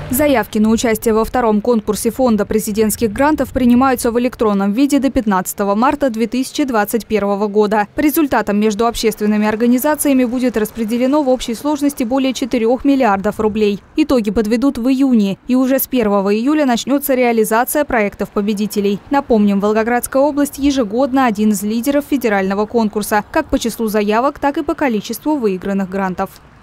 Заявки на участие во втором конкурсе фонда президентских грантов принимаются в электронном виде до 15 марта 2021 года. По результатам между общественными организациями будет распределено в общей сложности более 4 миллиардов рублей. Итоги подведут в июне, и уже с 1 июля начнется реализация проектов победителей. Напомним, Волгоградская область ежегодно один из лидеров федерального конкурса, как по числу заявок, так и по количеству выигранных грантов.